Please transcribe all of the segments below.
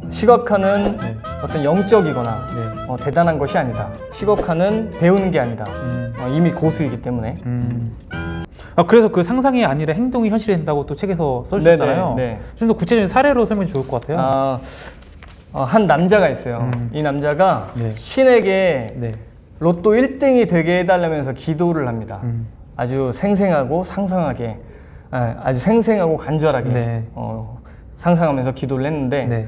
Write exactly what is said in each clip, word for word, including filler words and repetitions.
시각화는 네. 어떤 영적이거나 네. 어, 대단한 것이 아니다. 시각화는 배우는 게 아니다. 음. 어, 이미 고수이기 때문에. 음. 아, 그래서 그 상상이 아니라 행동이 현실이 된다고 또 책에서 써주셨잖아요. 네, 네, 네. 좀 더 구체적인 사례로 설명이 좋을 것 같아요. 아, 어, 한 남자가 있어요. 음. 이 남자가 네. 신에게 네. 로또 일 등이 되게 해달라면서 기도를 합니다. 음. 아주 생생하고 상상하게, 아, 아주 생생하고 간절하게 네. 어, 상상하면서 기도를 했는데 네.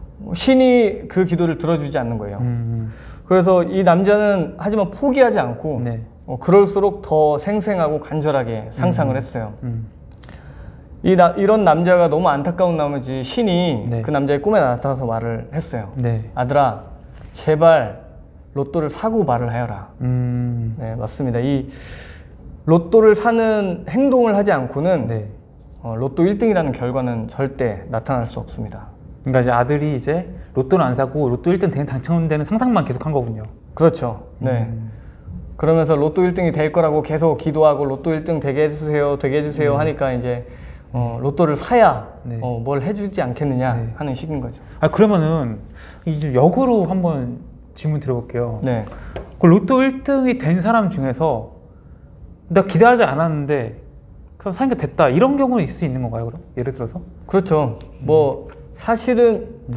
신이 그 기도를 들어주지 않는 거예요. 음. 그래서 이 남자는 하지만 포기하지 않고 네. 어, 그럴수록 더 생생하고 간절하게 상상을 음. 했어요. 음. 이 나, 이런 남자가 너무 안타까운 나머지 신이 네. 그 남자의 꿈에 나타나서 말을 했어요. 네. 아들아, 제발 로또를 사고 말을 하여라. 음. 네, 맞습니다. 이 로또를 사는 행동을 하지 않고는 네. 어, 로또 일 등이라는 결과는 절대 나타날 수 없습니다. 그러니까 이제 아들이 이제 로또는 안 사고 로또 일 등 당첨되는 상상만 계속 한 거군요. 그렇죠. 네. 음. 그러면서 로또 일 등이 될 거라고 계속 기도하고 로또 일 등 되게 해주세요, 되게 해주세요 음. 하니까 이제 어, 로또를 사야 네. 어, 뭘 해주지 않겠느냐 네. 하는 식인 거죠. 아, 그러면은 이제 역으로 한번 질문 드려볼게요. 네. 그 로또 일 등이 된 사람 중에서 나 기대하지 않았는데 그럼 사니까 됐다 이런 경우는 있을 수 있는 건가요? 그럼 예를 들어서? 그렇죠. 뭐 사실은 네.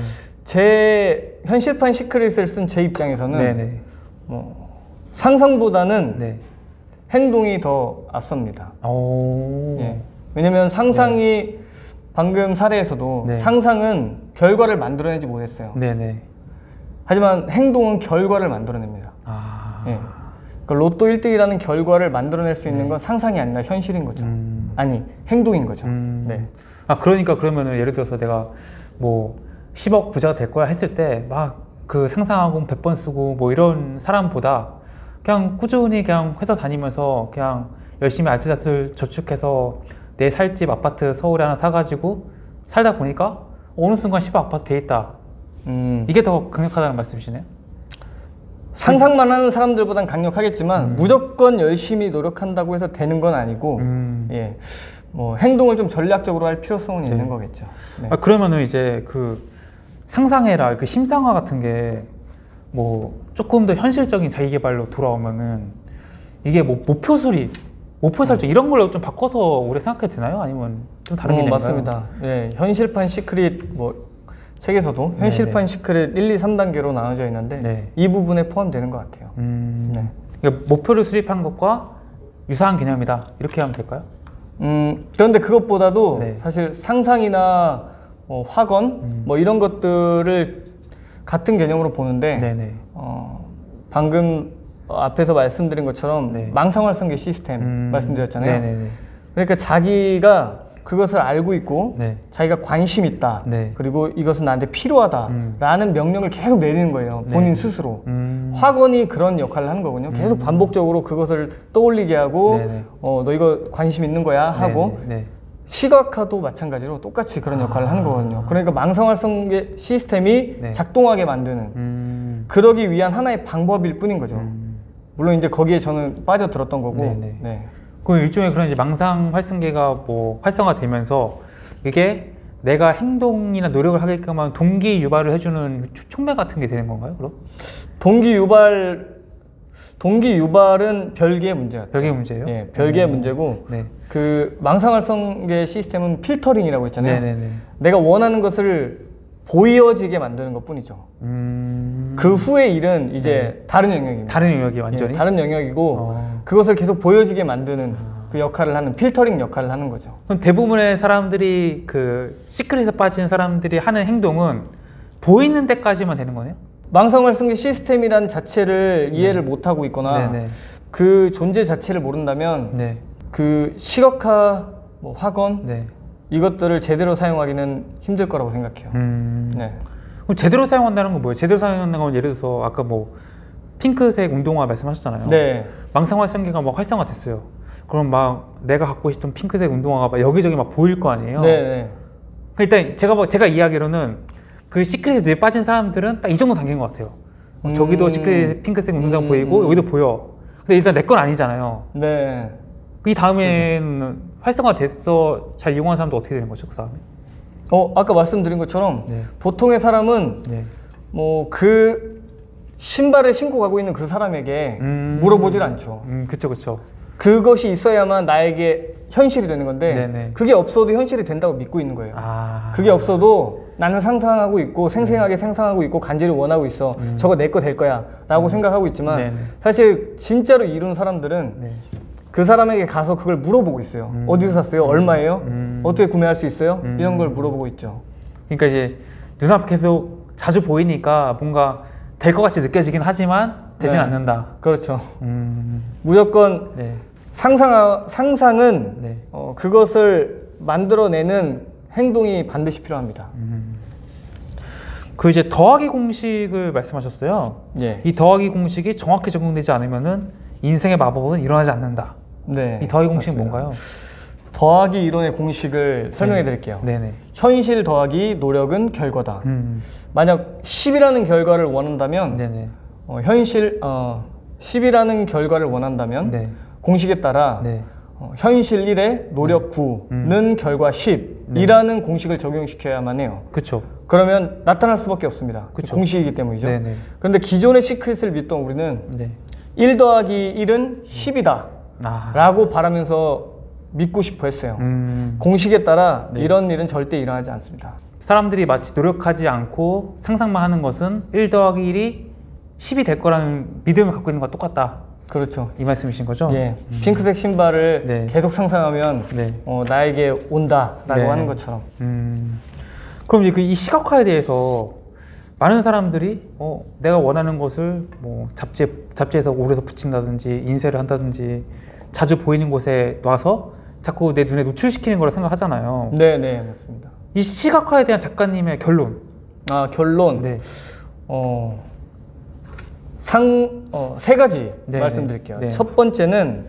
제 현실판 시크릿을 쓴 제 입장에서는 네네. 뭐 상상보다는 네. 행동이 더 앞섭니다. 오. 예. 왜냐면 상상이 방금 사례에서도 네. 상상은 결과를 만들어내지 못했어요. 네네. 하지만 행동은 결과를 만들어냅니다. 아. 예. 그러니까 로또 일 등이라는 결과를 만들어낼 수 있는 네. 건 상상이 아니라 현실인 거죠. 음. 아니, 행동인 거죠. 음. 네. 아, 그러니까 그러면은 예를 들어서 내가 뭐 십억 부자가 될 거야 했을 때 막 그 상상하고 백 번 쓰고 뭐 이런 사람보다 그냥 꾸준히 그냥 회사 다니면서 그냥 열심히 알뜰살뜰 저축해서 내 살 집 아파트 서울에 하나 사가지고 살다 보니까 어느 순간 십억 아파트 돼 있다. 음. 이게 더 강력하다는 말씀이시네요? 상상만 하는 사람들보단 강력하겠지만 음. 무조건 열심히 노력한다고 해서 되는 건 아니고 음. 예. 뭐 행동을 좀 전략적으로 할 필요성은 네. 있는 거겠죠. 네. 아, 그러면은 이제 그 상상해라 그 심상화 같은 게 뭐 조금 더 현실적인 자기계발로 돌아오면은 이게 뭐 목표 수립, 목표 설정 이런 걸로 좀 바꿔서 우리가 생각해도 되나요? 아니면 좀 다른 어, 개념인가요? 맞습니다. 예, 현실판 시크릿 뭐 책에서도 현실판 네네. 시크릿 일, 이, 삼 단계로 나눠져 있는데 네. 이 부분에 포함되는 것 같아요. 음, 네. 그러니까 목표를 수립한 것과 유사한 개념이다 이렇게 하면 될까요? 음, 그런데 그것보다도 네. 사실 상상이나 뭐 학원 음. 뭐 이런 것들을 같은 개념으로 보는데 네네. 어, 방금 앞에서 말씀드린 것처럼 네. 망상활성계 시스템 음, 말씀드렸잖아요. 네네네. 그러니까 자기가 그것을 알고 있고 네. 자기가 관심 있다. 네. 그리고 이것은 나한테 필요하다라는 음. 명령을 계속 내리는 거예요. 본인 네. 스스로. 음. 학원이 그런 역할을 하는 거군요. 계속 음. 반복적으로 그것을 떠올리게 하고 네네. 어, 너 이거 관심 있는 거야 하고 네네. 네. 시각화도 마찬가지로 똑같이 그런 역할을 아. 하는 거거든요. 그러니까 망상활성계 시스템이 네. 작동하게 만드는 음. 그러기 위한 하나의 방법일 뿐인 거죠. 음. 물론 이제 거기에 저는 빠져들었던 거고. 네네. 네. 그 일종의 그런 이제 망상 활성계가 뭐 활성화되면서 이게 내가 행동이나 노력을 하게끔 하는 동기 유발을 해주는 촉매 같은 게 되는 건가요? 그럼? 동기 유발 동기 유발은 별개의 문제 같아요. 별개의 문제예요? 예, 별개의 음. 문제고 네. 그 망상활성계 시스템은 필터링이라고 했잖아요. 네네네. 내가 원하는 것을 보여지게 만드는 것뿐이죠. 음. 그 후의 일은 이제 다른 영역입니다. 다른 영역이 완전히? 예, 다른 영역이고 어. 그것을 계속 보여지게 만드는 그 역할을 하는 필터링 역할을 하는 거죠. 그럼 대부분의 사람들이 그 시크릿에 빠진 사람들이 하는 행동은 보이는 데까지만 되는 거네요? 망상활성계 시스템이란 자체를 네. 이해를 못하고 있거나 네네. 그 존재 자체를 모른다면 네. 그 시각화, 뭐 학원 네. 이것들을 제대로 사용하기는 힘들 거라고 생각해요. 음. 네. 그럼 제대로 사용한다는 건 뭐예요? 제대로 사용한다는 건 예를 들어서 아까 뭐 핑크색 운동화 말씀하셨잖아요. 네. 망상 활성계가 막 활성화됐어요. 그럼 막 내가 갖고 싶던 핑크색 운동화가 막 여기저기 막 보일 거 아니에요? 네. 일단 제가 뭐 제가 이야기로는 그 시크릿에 빠진 사람들은 딱 이 정도 단계인 것 같아요. 음. 저기도 시크릿 핑크색 운동화 음. 보이고 여기도 보여. 근데 일단 내 건 아니잖아요. 네. 이 다음에는 활성화됐어 잘 이용하는 사람도 어떻게 되는 거죠? 그 다음에? 어, 아까 말씀드린 것처럼 네. 보통의 사람은 네. 뭐 그 신발을 신고 가고 있는 그 사람에게 음. 물어보질 않죠. 음, 그쵸, 그쵸. 그것이 있어야만 나에게 현실이 되는 건데 네네. 그게 없어도 현실이 된다고 믿고 있는 거예요. 아. 그게 없어도 나는 상상하고 있고 생생하게 상상하고 있고 간절히 원하고 있어. 음. 저거 내 거 될 거야 라고 음. 생각하고 있지만 네네. 사실 진짜로 이룬 사람들은 네. 그 사람에게 가서 그걸 물어보고 있어요. 음. 어디서 샀어요? 얼마예요? 음. 어떻게 구매할 수 있어요? 음. 이런 걸 물어보고 있죠. 그러니까 이제 눈앞에 계속 자주 보이니까 뭔가 될 것 같이 느껴지긴 하지만 되진 네. 않는다. 그렇죠. 음. 무조건 네. 상상, 상상은 네. 어, 그것을 만들어내는 행동이 반드시 필요합니다. 음. 그 이제 더하기 공식을 말씀하셨어요. 예. 이 더하기 공식이 정확히 적용되지 않으면은 인생의 마법은 일어나지 않는다. 네. 이 더하기 공식은 맞습니다. 뭔가요? 더하기 이론의 공식을 설명해 드릴게요. 네네. 현실 더하기 노력은 결과다. 음. 만약 십이라는 결과를 원한다면 네네. 어, 현실 어, 십이라는 결과를 원한다면 네. 공식에 따라 네. 어, 현실 일에 노력 구는 음. 결과 십이라는 공식을 적용시켜야만 해요. 그쵸. 그러면 나타날 수밖에 없습니다. 그쵸. 공식이기 때문이죠. 네네. 그런데 기존의 시크릿을 믿던 우리는 네. 일 더하기 일은 십이다 아. 라고 바라면서 믿고 싶어 했어요. 음. 공식에 따라 네. 이런 일은 절대 일어나지 않습니다. 사람들이 마치 노력하지 않고 상상만 하는 것은 일 더하기 일이 십이 될 거라는 믿음을 갖고 있는 것과 똑같다. 그렇죠. 이 말씀이신 거죠? 예, 음. 핑크색 신발을 네. 계속 상상하면 네. 어, 나에게 온다라고 네. 하는 것처럼. 음. 그럼 이제 그 이 시각화에 대해서 많은 사람들이 어, 내가 원하는 것을 뭐 잡지에 잡지에서 오래서 붙인다든지 인쇄를 한다든지 자주 보이는 곳에 놔서 자꾸 내 눈에 노출시키는 거라 생각하잖아요. 네, 네, 맞습니다. 이 시각화에 대한 작가님의 결론. 아, 결론. 네. 어, 상, 어, 세 가지 네, 말씀드릴게요. 네. 첫 번째는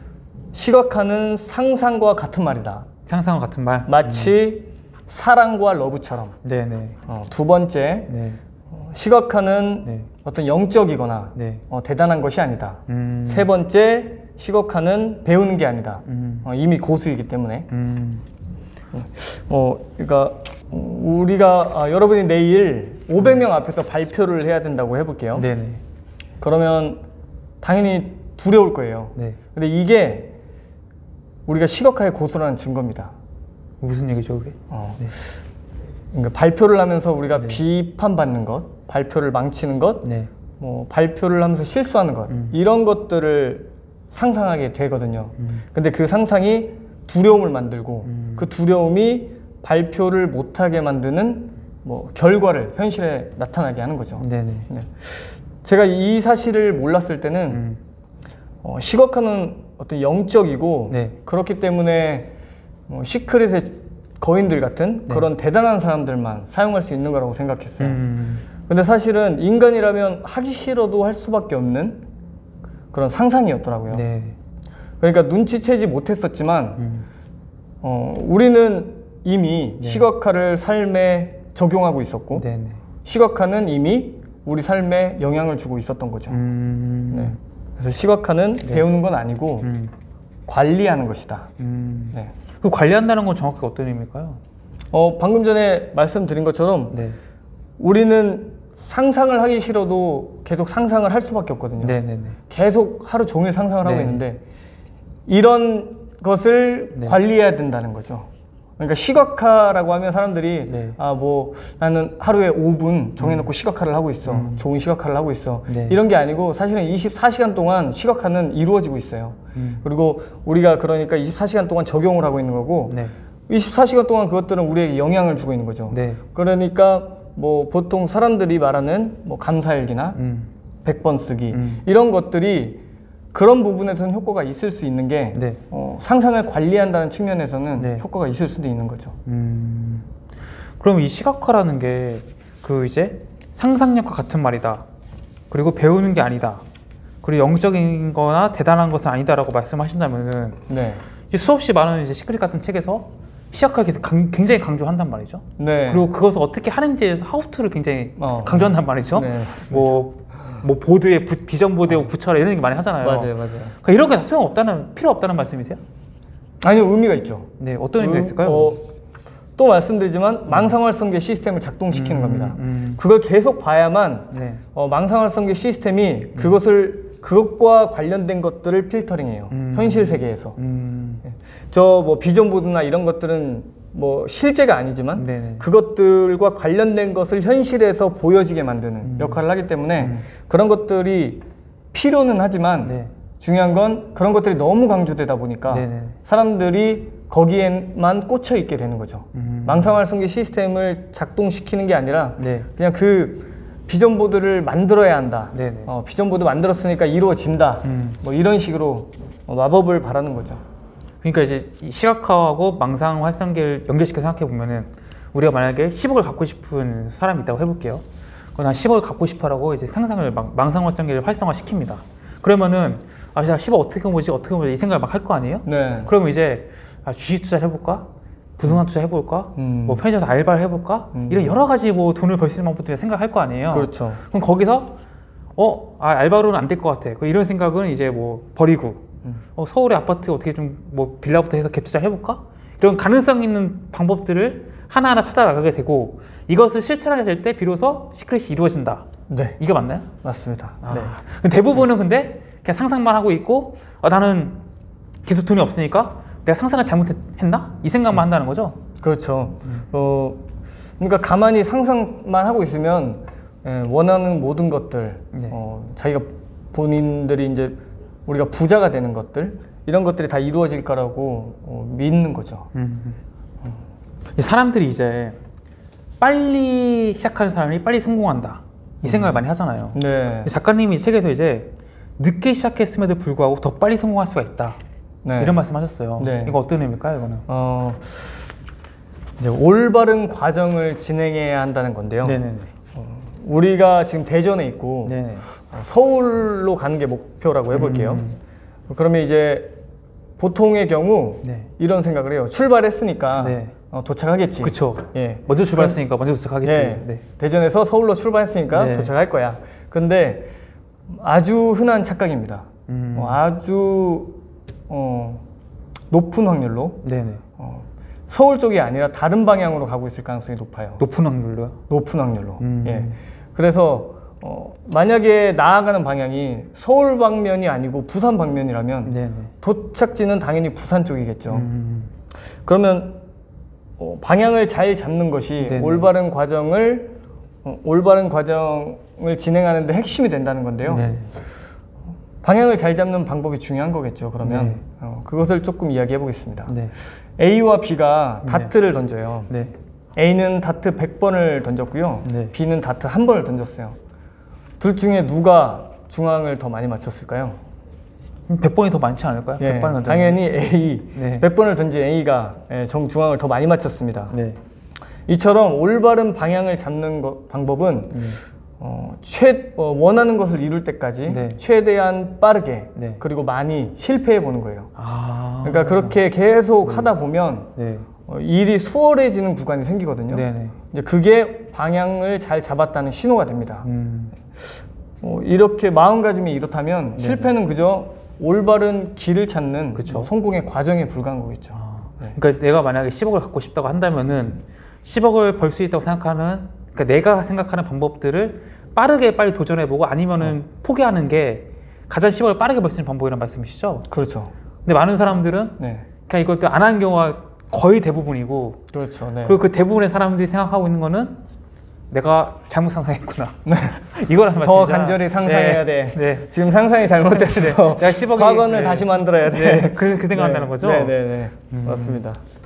시각화는 상상과 같은 말이다. 상상과 같은 말. 마치 사랑과 러브처럼. 네네. 어, 두 번째, 네. 어, 시각화는 네. 어떤 영적이거나 네. 어, 대단한 것이 아니다. 음. 세 번째, 시각화는 배우는 게 아니다. 음. 어, 이미 고수이기 때문에. 음. 어, 그러니까 우리가 아, 여러분이 내일 오백 명 앞에서 발표를 해야 된다고 해볼게요. 네네. 그러면 당연히 두려울 거예요. 네. 근데 이게 우리가 시각화의 고수라는 증거입니다. 무슨 얘기죠, 그게? 어, 네. 그러니까 발표를 하면서 우리가 네. 비판받는 것, 발표를 망치는 것, 네. 뭐 발표를 하면서 실수하는 것, 음. 이런 것들을 상상하게 되거든요. 음. 근데 그 상상이 두려움을 만들고 음. 그 두려움이 발표를 못하게 만드는 뭐 결과를 현실에 나타나게 하는 거죠. 네네. 네. 제가 이 사실을 몰랐을 때는 음. 어, 시각화는 어떤 영적이고 네. 그렇기 때문에 뭐 시크릿의 거인들 같은 네. 그런 대단한 사람들만 사용할 수 있는 거라고 생각했어요. 음. 근데 사실은 인간이라면 하기 싫어도 할 수밖에 없는 그런 상상이었더라고요. 네. 그러니까 눈치채지 못했었지만 음. 어, 우리는 이미 네. 시각화를 삶에 적용하고 있었고 네네. 시각화는 이미 우리 삶에 영향을 주고 있었던 거죠. 음. 네. 그래서 시각화는 네. 배우는 건 아니고 음. 관리하는 것이다. 음. 네. 그 관리한다는 건 정확히 어떤 의미일까요? 어, 방금 전에 말씀드린 것처럼 네. 우리는 상상을 하기 싫어도 계속 상상을 할 수밖에 없거든요. 네네네. 계속 하루 종일 상상을 하고 네. 있는데 이런 것을 네. 관리해야 된다는 거죠. 그러니까 시각화라고 하면 사람들이 네. 아 뭐 나는 하루에 오 분 정해놓고 시각화를 하고 있어. 음. 좋은 시각화를 하고 있어. 네. 이런 게 아니고 사실은 이십사 시간 동안 시각화는 이루어지고 있어요. 음. 그리고 우리가 그러니까 이십사 시간 동안 적용을 하고 있는 거고 네. 이십사 시간 동안 그것들은 우리에게 영향을 주고 있는 거죠. 네. 그러니까 뭐 보통 사람들이 말하는 뭐 감사일기나 음. 백 번 쓰기 음. 이런 것들이 그런 부분에서는 효과가 있을 수 있는 게 네. 어, 상상을 관리한다는 측면에서는 네. 효과가 있을 수도 있는 거죠. 음. 그럼 이 시각화라는 게 그 이제 상상력과 같은 말이다. 그리고 배우는 게 아니다. 그리고 영적인 거나 대단한 것은 아니다라고 말씀하신다면은 네. 이제 수없이 많은 이제 시크릿 같은 책에서 시각화를 계속 강, 굉장히 강조한단 말이죠. 네. 그리고 그것을 어떻게 하는지에서 하우투를 굉장히 어. 강조한단 말이죠. 네, 맞습니다. 뭐, 뭐 보드에 부, 비전 보드에 붙여라 이런 얘기 많이 하잖아요. 맞아요, 맞아요. 그러니까 이런 게 다 소용 없다는 필요 없다는 말씀이세요? 아니요, 의미가 있죠. 네, 어떤 의미가 음, 있을까요? 어, 또 말씀드리지만 망상활성계 시스템을 작동시키는 음, 겁니다. 음. 그걸 계속 봐야만 네. 어, 망상활성계 시스템이 그것을 그것과 관련된 것들을 필터링해요. 음. 현실 세계에서. 음. 저 뭐 비전보드나 이런 것들은 뭐 실제가 아니지만 네네. 그것들과 관련된 것을 현실에서 보여지게 만드는 음. 역할을 하기 때문에 음. 그런 것들이 필요는 하지만 네. 중요한 건 그런 것들이 너무 강조되다 보니까 네네. 사람들이 거기에만 꽂혀 있게 되는 거죠. 음. 망상활성계 시스템을 작동시키는 게 아니라 네. 그냥 그 비전보드를 만들어야 한다. 네네. 어, 비전보드 만들었으니까 이루어진다. 음. 뭐 이런 식으로 어, 마법을 바라는 거죠. 그러니까 이제 이 시각화하고 망상 활성계를 연결시켜 생각해 보면은 우리가 만약에 십억을 갖고 싶은 사람이 있다고 해볼게요. 그럼 난 십억을 갖고 싶어라고 이제 상상을 망, 망상 활성계를 활성화 시킵니다. 그러면은 아 제가 십억 어떻게 모으지 어떻게 모으지 이 생각을 막 할 거 아니에요? 네. 그러면 이제 아, 주식 투자를 해볼까? 부동산 투자 해볼까? 음. 뭐 편의점 알바를 해볼까? 음. 이런 여러 가지 뭐 돈을 벌 수 있는 방법들을 생각할 거 아니에요. 그렇죠. 그럼 거기서 어 아, 알바로는 안 될 것 같아. 그럼 이런 생각은 이제 뭐 버리고 음. 어, 서울의 아파트 어떻게 좀 뭐 빌라부터 해서 갭 투자 해볼까? 이런 가능성 있는 방법들을 하나하나 찾아나가게 되고 이것을 실천하게 될 때 비로소 시크릿이 이루어진다. 네. 이게 맞나요? 맞습니다. 아, 네. 대부분은 근데 그냥 상상만 하고 있고 아, 나는 계속 돈이 없으니까 내가 상상을 잘못했나? 이 생각만 한다는 거죠? 그렇죠. 어, 그러니까 가만히 상상만 하고 있으면 예, 원하는 모든 것들, 네. 어, 자기가 본인들이 이제 우리가 부자가 되는 것들 이런 것들이 다 이루어질 거라고 어, 믿는 거죠. 음. 음. 사람들이 이제 빨리 시작하는 사람이 빨리 성공한다 이 생각을 음. 많이 하잖아요. 네. 작가님이 책에서 이제 늦게 시작했음에도 불구하고 더 빨리 성공할 수가 있다. 네. 이런 말씀하셨어요. 네. 이거 어떤 의미일까요, 이거는? 어, 이제 올바른 과정을 진행해야 한다는 건데요. 네네네. 어, 우리가 지금 대전에 있고 네네. 어, 서울로 가는 게 목표라고 해볼게요. 음. 그러면 이제 보통의 경우 네. 이런 생각을 해요. 출발했으니까 네. 어, 도착하겠지. 그쵸. 예. 먼저 출발했으니까 먼저 도착하겠지. 네. 네. 대전에서 서울로 출발했으니까 네. 도착할 거야. 근데 아주 흔한 착각입니다. 음. 어, 아주 어, 높은 확률로 네네. 어, 서울 쪽이 아니라 다른 방향으로 가고 있을 가능성이 높아요. 높은 확률로요? 높은 확률로. 음. 예. 그래서 어, 만약에 나아가는 방향이 서울 방면이 아니고 부산 방면이라면 네네. 도착지는 당연히 부산 쪽이겠죠. 음. 그러면 어, 방향을 잘 잡는 것이 네네. 올바른 과정을 어, 올바른 과정을 진행하는 데 핵심이 된다는 건데요. 네. 방향을 잘 잡는 방법이 중요한 거겠죠. 그러면 네. 어, 그것을 조금 이야기해 보겠습니다. 네. A와 B가 네. 다트를 던져요. 네. A는 다트 백 번을 던졌고요. 네. B는 다트 한 번을 던졌어요. 둘 중에 누가 중앙을 더 많이 맞췄을까요? 백 번이 더 많지 않을까요? 예, 백 번은 당연히 A, 네. 백 번을 던진 A가 예, 정중앙을 더 많이 맞췄습니다. 네. 이처럼 올바른 방향을 잡는 거, 방법은 음. 어, 최, 어, 원하는 것을 이룰 때까지 네. 최대한 빠르게 네. 그리고 많이 실패해 보는 거예요. 아. 그러니까 그렇게 계속 하다 보면 네. 어, 일이 수월해지는 구간이 생기거든요. 네네. 이제 그게 방향을 잘 잡았다는 신호가 됩니다. 음. 어, 이렇게 마음가짐이 이렇다면 네네. 실패는 그저 올바른 길을 찾는 그쵸. 뭐 성공의 과정에 불과한 거겠죠. 아. 네. 그러니까 내가 만약에 십억을 갖고 싶다고 한다면은 십억을 벌 수 있다고 생각하는 그러니까 내가 생각하는 방법들을 빠르게 빨리 도전해보고 아니면은 어. 포기하는 게 가장 십억을 빠르게 벌 수 있는 방법이라는 말씀이시죠? 그렇죠. 근데 많은 사람들은 네. 그냥 이것도 안 하는 경우가 거의 대부분이고 그렇죠. 네. 그리고 그 대부분의 사람들이 생각하고 있는 거는 내가 잘못 상상했구나. 이거라는 말씀이죠. 더 간절히 상상해야 네. 돼. 네. 지금 상상이 잘못됐어. 내가 십억이 과거를 네. 다시 만들어야 돼. 네. 그, 그 생각한다는 거죠? 네, 네, 네. 음. 맞습니다.